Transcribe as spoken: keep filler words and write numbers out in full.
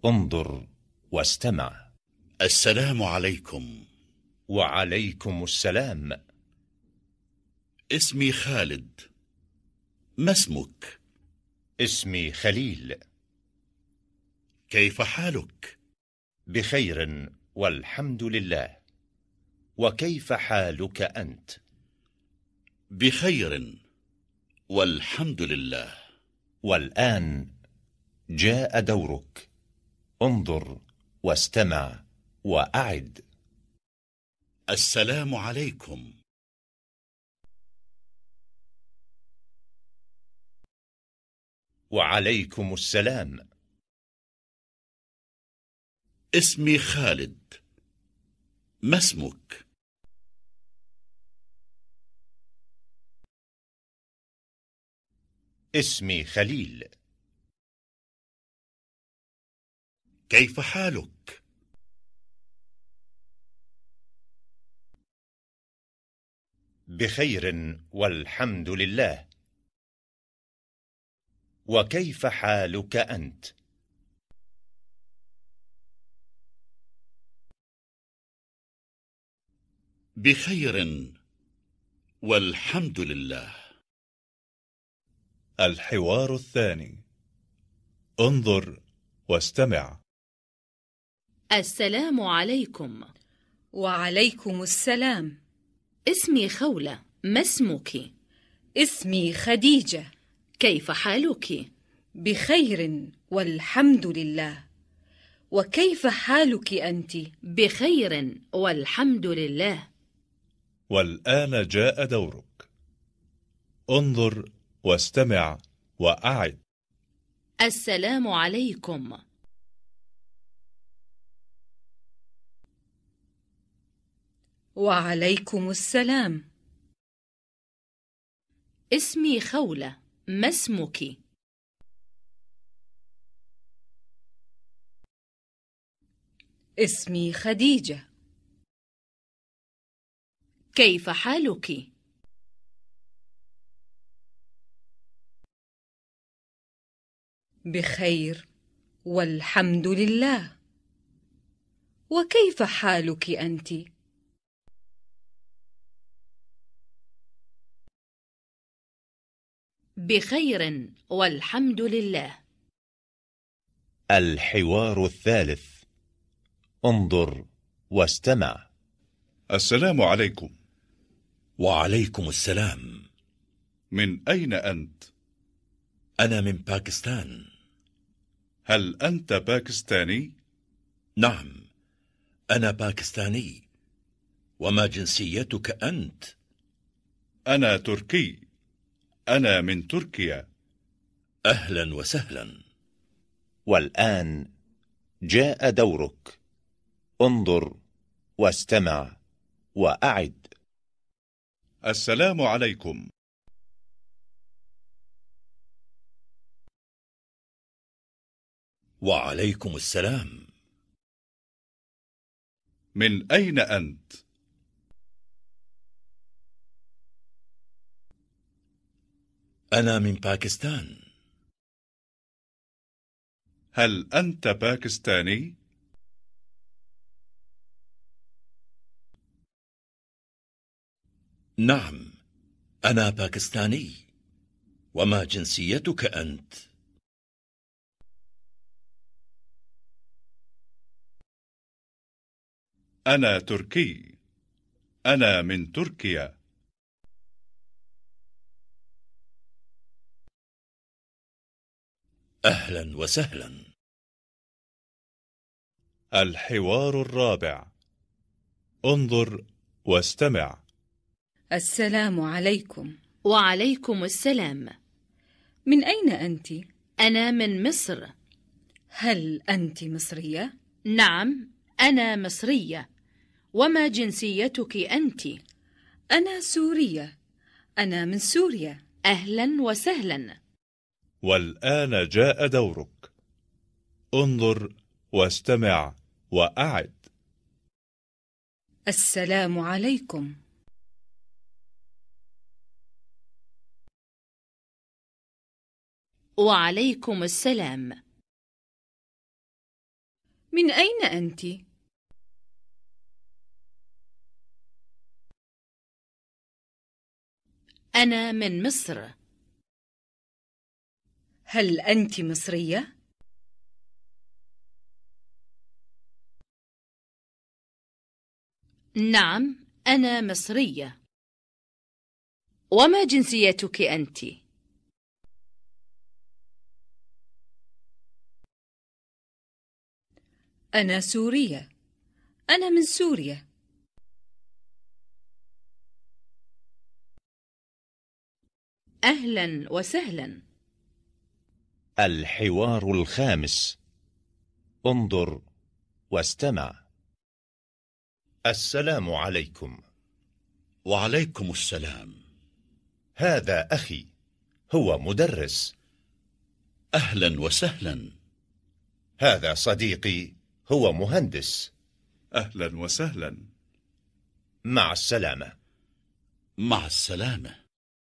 انظر واستمع. السلام عليكم. وعليكم السلام. اسمي خالد. ما اسمك؟ اسمي خليل. كيف حالك؟ بخير والحمد لله. وكيف حالك أنت؟ بخير والحمد لله. والآن جاء دورك. انظر واستمع وأعد. السلام عليكم. وعليكم السلام. اسمي خالد. ما اسمك؟ اسمي خليل. كيف حالك؟ بخير والحمد لله. وكيف حالك أنت؟ بخير والحمد لله. الحوار الثاني. انظر واستمع. السلام عليكم. وعليكم السلام. اسمي خولة، ما اسمك؟ اسمي خديجة. كيف حالك؟ بخير والحمد لله. وكيف حالك أنت؟ بخير والحمد لله. والآن جاء دورك. انظر واستمع وأعد. السلام عليكم. وعليكم السلام. اسمي خولة، ما اسمك؟ اسمي خديجة. كيف حالك؟ بخير والحمد لله. وكيف حالك أنت؟ بخير والحمد لله. الحوار الثالث. انظر واستمع. السلام عليكم. وعليكم السلام. من أين أنت؟ أنا من باكستان. هل أنت باكستاني؟ نعم، أنا باكستاني. وما جنسيتك أنت؟ أنا تركي. أنا من تركيا. أهلا وسهلا. والآن جاء دورك. انظر واستمع وأعد. السلام عليكم. وعليكم السلام. من أين أنت؟ أنا من باكستان. هل أنت باكستاني؟ نعم، أنا باكستاني. وما جنسيتك أنت؟ أنا تركي. أنا من تركيا. أهلا وسهلا. الحوار الرابع. انظر واستمع. السلام عليكم. وعليكم السلام. من أين أنت؟ أنا من مصر. هل أنت مصرية؟ نعم، أنا مصرية. وما جنسيتك أنت؟ أنا سورية. أنا من سوريا. أهلا وسهلا. والآن جاء دورك. انظر واستمع وأعد. السلام عليكم. وعليكم السلام. من أين أنت؟ أنا من مصر. هل أنت مصرية؟ نعم، أنا مصرية. وما جنسيتك أنت؟ أنا سورية. أنا من سوريا. أهلا وسهلا. الحوار الخامس. انظر واستمع. السلام عليكم. وعليكم السلام. هذا أخي، هو مدرس. أهلا وسهلا. هذا صديقي، هو مهندس. أهلا وسهلا. مع السلامة. مع السلامة.